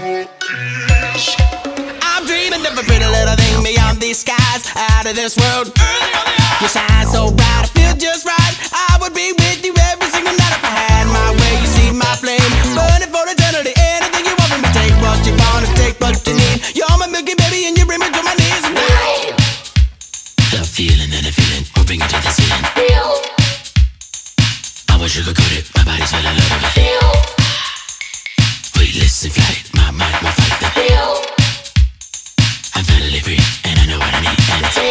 I'm dreaming of a pretty little thing beyond these skies, out of this world. You shine so bright, I feel just right. I would be with you every single night if I had my way. You see my flame burning for eternity. Anything you want from me, take what you want and take what you need. You're my milky baby and your image on my knees. The feeling and the feeling, we'll bring it to the ceiling. I will sugarcoat it, my body's full of love of it. Weightless in flight, my mind will fight the feel. I'm finally free, and I know what I need, and it's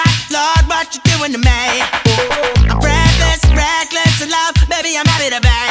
to me. I'm breathless, reckless in love, baby, I'm happy to be.